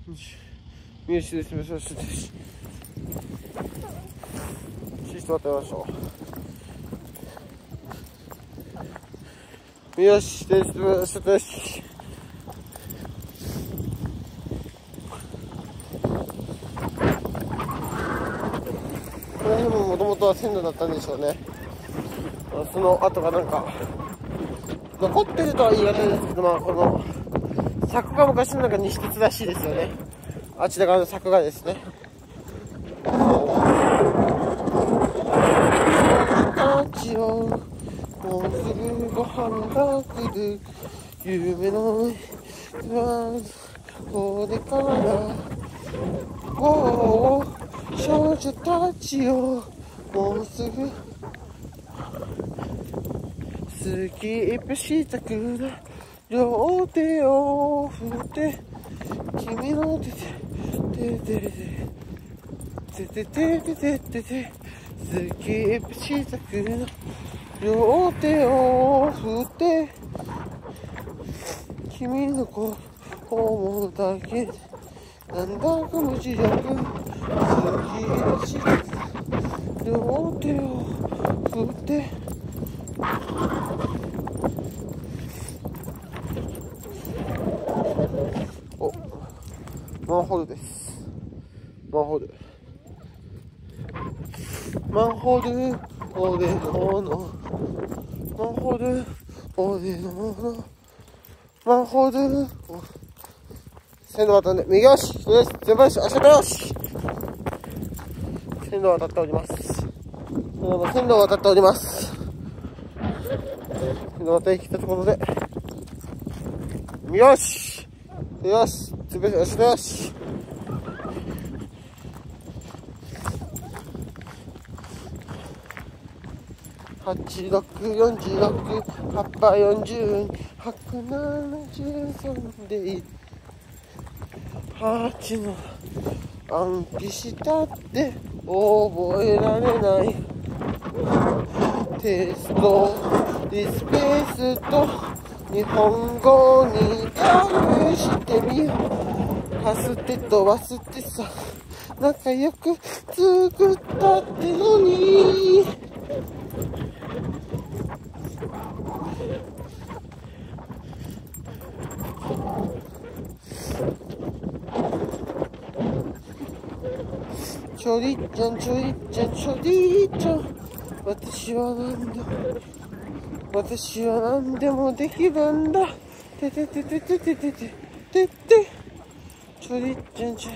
見失礼しました。ちょっと待ってましょう。よし、よし。この辺ももともとは線路だったんでしょうね。その跡がなんか残ってるとは言い難いですけど、この柵が昔のなんか西鉄らしいですよね。あちら側の柵がですね。たちをもうすぐご飯が来る夢のこれから少女たちをもうすぐスキップしたくな両手を振って君の手スキップしたくな両手を振って君の声思うだけなんだか無磁力スキップしたくな両手を振ってマンホールです。マンホール俺ののマンホール俺ののマンホール線路渡って右足です全部足足よし線路渡っております。線路渡っております。線路渡ってきたところでよし全部足よし8646、840、173で8の暗記したって覚えられないテストリスペースと日本語に訳してみよう。ハステとワステさ仲良く作ったってのにちょりっちゃん私は何でもできるんだてちょりっちゃん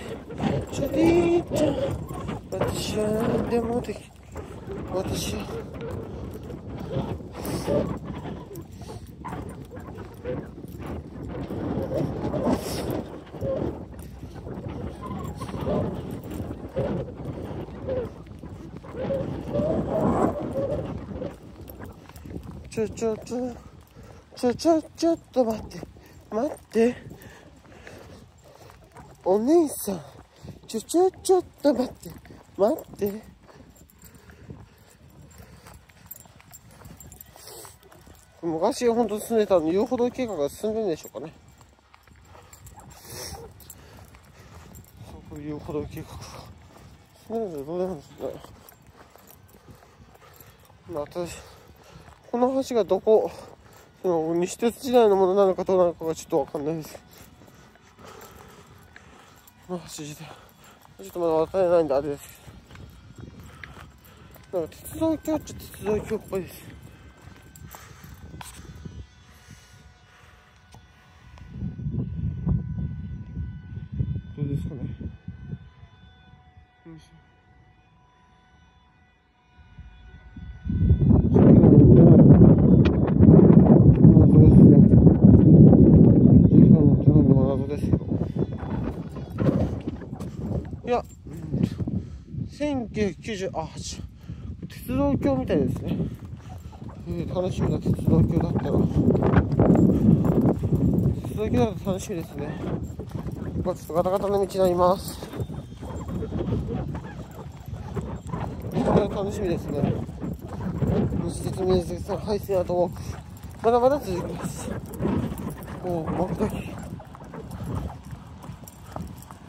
私は何でもできる私はちょっと待ってお姉さんちょっと待って昔本当住んでたの遊歩道計画が進んでるんでしょうかね。そういう遊歩道計画が進んでるんですよ。どうなんですかね。私この橋がどこ西鉄時代のものなのかどうなのかがちょっとわかんないです。この橋自体ちょっとまだ渡れないんであれですけど、なんか鉄道橋っちゃ鉄道橋っぽいです。どうですかね。いや、1998鉄道橋みたいですね。楽しみな鉄道橋だったら鉄道橋だと楽しみですね。ちょっとガタガタの道になります。これは楽しみですね。西鉄明治線廃線アートウォークまだまだ続きます。もう目的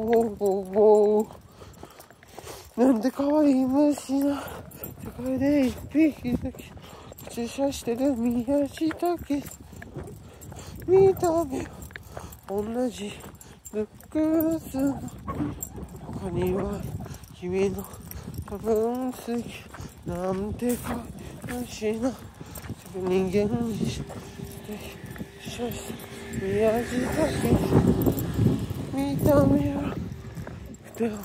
おーなんて可愛い虫な世界で一匹だけ注射してる宮下家見た目同じルックス他には君の多分好きなんてかもしな人間にして宮地だけ見た目はでも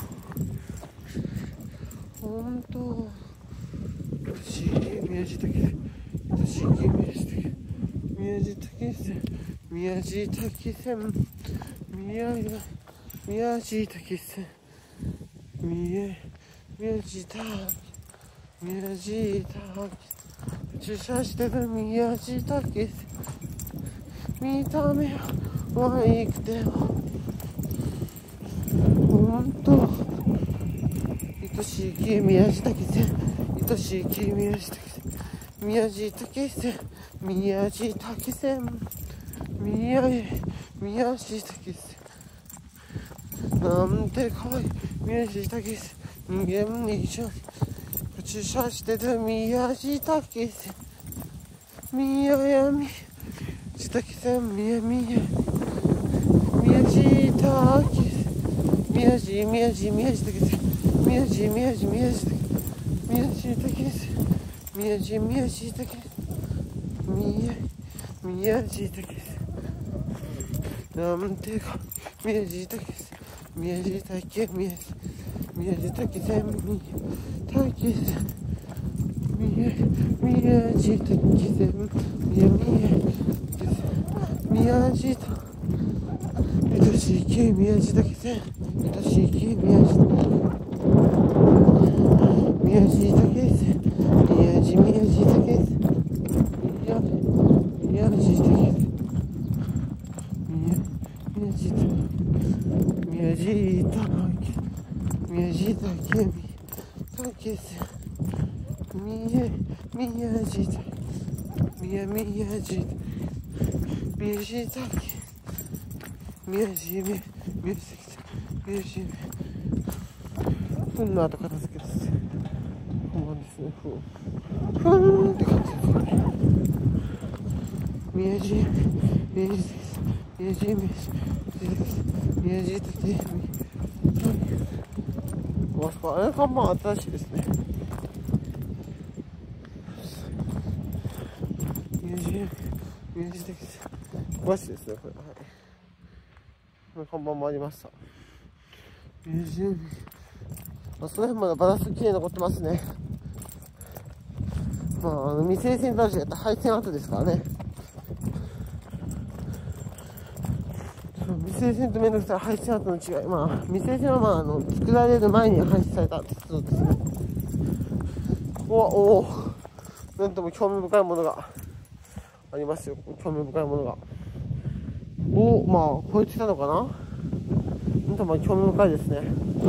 本当不思議宮地だけ不思議宮地だけ宮地だけ宮地だけ宮地だけ宮地だ注射してる宮地だけ見た目は良くて本当愛しい君宮地だけ愛しい君宮地だけ宮地だけ宮地だけ宮地だけなんて可愛い宮地だけ人間以上注射してる宮地だけ宮地だけ宮地だけ宮地だけ宮地だけ宮地だけなんてか宮地だけ宮地だけ宮地だけ宮地と愛しい君宮地だけ愛しい君宮地だけ宮地だけ宮地だけふんの後片付けです。ほんまですね。ふんって感じですね。宮地です。宮地だけ。あれ看板新しいですね。宮地だけです。和紙ですね、これ。はい。看板もありました。その辺までバランスきれいに残ってますね。未成線男子やったら配線跡ですからね。未成線とめんどくさい配線跡の違い。未成線は作られる前に廃止された鉄道ですね。ここはなんとも興味深いものがありますよ。興味深いものが。超えてたのかな。なんとも興味深いですね。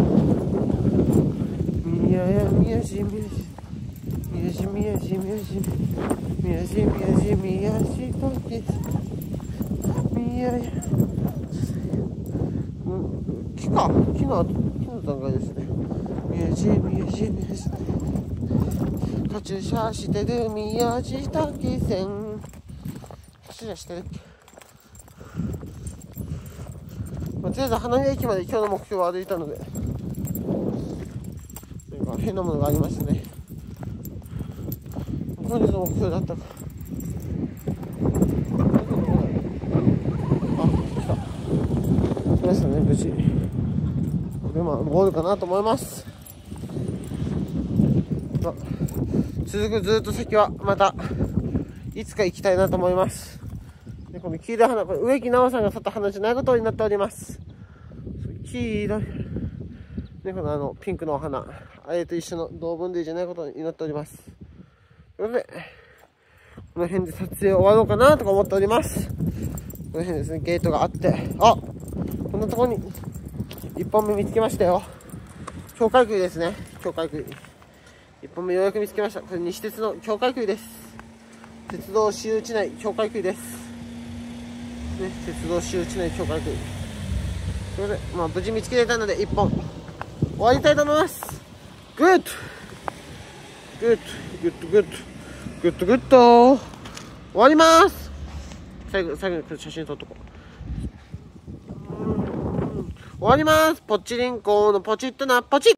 宮地木の段階ですね。カチュシャしてる宮地岳線。カチュシャしてるっけ。とりあえず花見駅まで今日の目標は歩いたので、なんか変なものがありましたね。本日の目標だったか。来た。来ましたね、無事。これゴールかなと思います。続くずっと先はまたいつか行きたいなと思います。でこの黄色い花、これ植木直さんが去った花じゃないことになっております。黄色い、ね、このピンクのお花、あれと一緒の同分類じゃないことになっております。ということで、この辺で撮影終わろうかなとか思っております。この辺ですね、ゲートがあって、こんなところに1本目見つけましたよ。境界杭ですね、境界杭。1本目ようやく見つけました。これ西鉄の境界杭です。鉄道私有地内境界杭です。ね、鉄道私有地内境界杭。ということで、無事見つけれたので1本終わりたいと思います。グッド終わります。最後にこれ写真撮っとこう。終わります。ポチリンコのポチッとなポチッ。